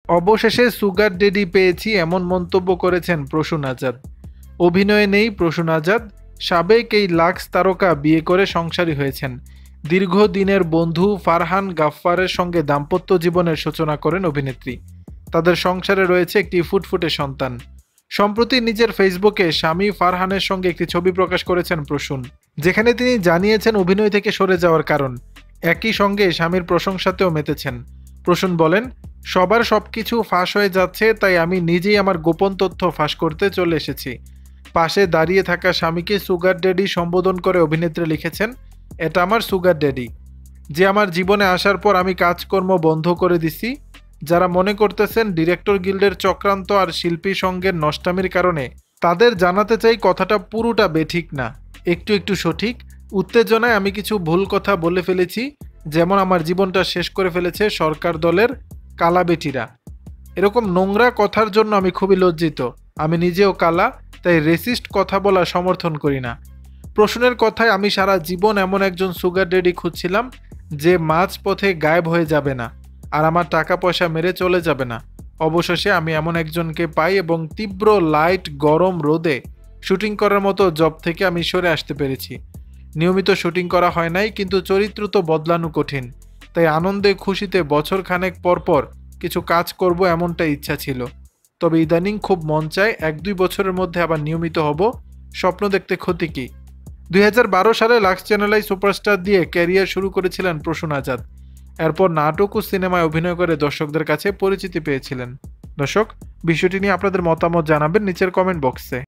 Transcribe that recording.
অবশেষে sugar daddy পেয়েছি এমন মন্তব্য করেছেন প্রসূন আজাদ। অভিনয়ে নেই প্রসূন আজাদ, সাবেক এই লাক্স তারকা বিয়ে করে সংসারী হয়েছেন। দীর্ঘদিনের বন্ধু ফারহান গাফফারের সঙ্গে দাম্পত্য জীবনের সূচনা করেন অভিনেত্রী। তাদের সংসারে রয়েছে একটি ফুটফুটে সন্তান। সম্প্রতি নিজের ফেসবুকে স্বামী ফারহানের সঙ্গে একটি ছবি প্রকাশ করেছেন প্রসূন, যেখানে তিনি জানিয়েছেন অভিনয় থেকে সরে যাওয়ার কারণ। একই সঙ্গে স্বামীর প্রশংসাতেও মেতেছেন। প্রসূন বলেন, সবার সবকিছু ফাঁস হয়ে যাচ্ছে, তাই আমি নিজেই আমার গোপন তথ্য ফাঁস করতে চলে এসেছি। পাশে দাঁড়িয়ে থাকা স্বামীকে সুগার ড্যাডি সম্বোধন করে অভিনেত্রী লিখেছেন, এটা আমার সুগার ড্যাডি, যে আমার জীবনে আসার পর আমি কাজকর্ম বন্ধ করে দিছি। যারা মনে করতেছেন ডিরেক্টর গিল্ডের চক্রান্ত আর শিল্পী সঙ্গের নষ্টামির কারণে, তাদের জানাতে চাই কথাটা পুরোটা বেঠিক না, একটু একটু সঠিক। উত্তেজনায় আমি কিছু ভুল কথা বলে ফেলেছি, যেমন আমার জীবনটা শেষ করে ফেলেছে সরকার দলের কালাবেটিরা। এরকম নোংরা কথার জন্য আমি খুবই লজ্জিত। আমি নিজেও কালা, তাই রেসিস্ট কথা বলা সমর্থন করি না। প্রশ্নের কথায় আমি সারা জীবন এমন একজন সুগার ড্যাডি খুঁজছিলাম যে মাঝ পথে গায়েব হয়ে যাবে না আর আমার টাকা পয়সা মেরে চলে যাবে না। অবশেষে আমি এমন একজনকে পাই এবং তীব্র লাইট গরম রোদে শুটিং করার মতো জব থেকে আমি সরে আসতে পেরেছি। নিয়মিত শুটিং করা হয় নাই, কিন্তু চরিত্র তো বদলানো কঠিন, তাই আনন্দে খুশিতে বছর খানেক পর পর কিছু কাজ করব এমনটা ইচ্ছা ছিল। তবে ইদানিং খুব মন চায় 1-2 বছরের মধ্যে আবার নিয়মিত হব। স্বপ্ন দেখতে ক্ষতি কি। 2012 সালে লাক্স চ্যানেলাই সুপারস্টার দিয়ে ক্যারিয়ার শুরু করেছিলেন প্রসূন আজাদ। এরপর নাটক ও সিনেমায় অভিনয় করে দর্শকদের কাছে পরিচিতি পেয়েছিলেন। দর্শক, বিষয়টি নিয়ে আপনাদের মতামত জানাবেন নিচের কমেন্ট বক্সে।